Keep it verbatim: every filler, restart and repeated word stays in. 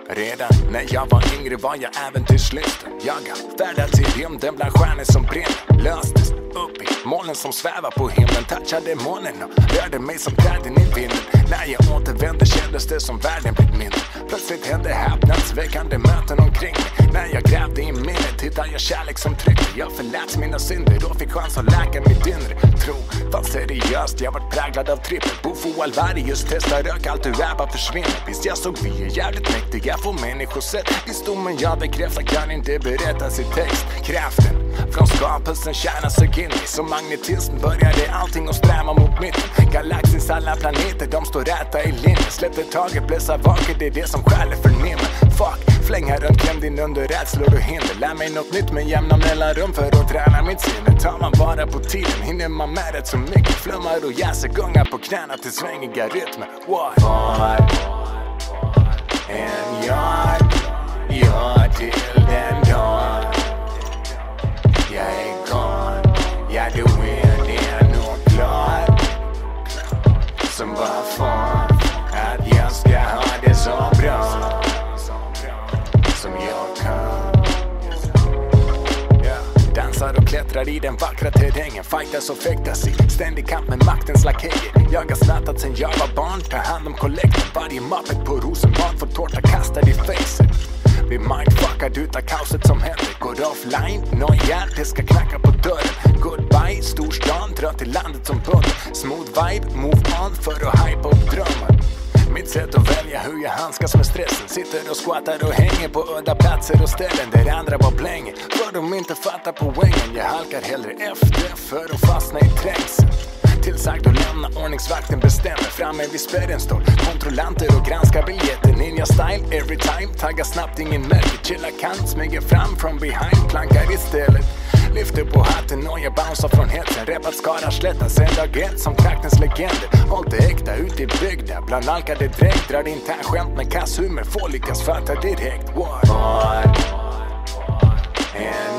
Redan när jag var yngre var jag äventyrslysten. Jag färdade till rymden bland stjärnor som brinner. Löstes upp i molnen som svävar på himlen. Touchade månen och rörde mig som träden i vinden. När jag återvände kändes det som världen blivit mindre. Plötsligt hände häpnadsväckande möten omkring mig. När jag grävde i minnet hittade jag kärlek som tryckte. Jag förlät mina synder och fick chans att läka mitt inre. Tro, fast seriöst, jag var präglad av trippel. Bofo Alvarius, testa rök, allt du är bara försvinner. Visst jag såg vi är jävligt mäktiga för människor sett. Visdomen jag bekräftar kan inte berättas i text. Kraften från skapelsen kärna sög in mig. Som magnetism började allting att sträva mot mitten. Galaxens alla planeter, de står rätta i linje. Släppte taget, blösa vaker, det är det som skäller för nimmer. Fuck, fläng här runt, kläm din under rädslor och hinder. Lär mig något nytt med jämna mellanrum för att träna mitt sinne. Tar man bara på tiden, hinner man med rätt så mycket. Flummar och jäser, gungar på knäna till svängiga rytmer. What? Var en jag, jag till den dag jag är gone. Ja, du är det nog klar. Som bara får att jag ska ha det så bra som jag kan. Dansar och klättrar i den vackra terrängen. Fightas och fäktas i ständig kamp med maktens lakejer. Jag har snattat sen jag var barn. Ta hand om kollekten. Varje mappet på Rosenbad får tårta kastad i facet. Blir mindfuckad utav kaoset som händer. Går offline, nojar, det ska knacka på dörren. Goodbye, storstan, dra till landet som bunden. Smooth vibe, move on för att hypa upp drömmen. Mitt sätt att välja hur jag handskas med stressen. Sitter och squattar och hänger på udda platser och ställen där andra bara blänger. För de inte fattar poängen. Jag halkar hellre efter för att fastna i trängseln. Tillsagt att lämna ordningsvakten bestämmer. Framme vid spärren står kontrollanter och granskar biljetter. Ninja style every time, taggar snabbt ingen märker. Chilla kant, smyger fram from behind, plankar istället. Lyfter på hatten och jag bouncear från hetsen. Repat skarar slätta sen dag ett som traktens legender. Håll det äkta ut i bygda, bland alkade dräkt. Drar in skämt med kass humor, får lyckas fatta direkt. What? En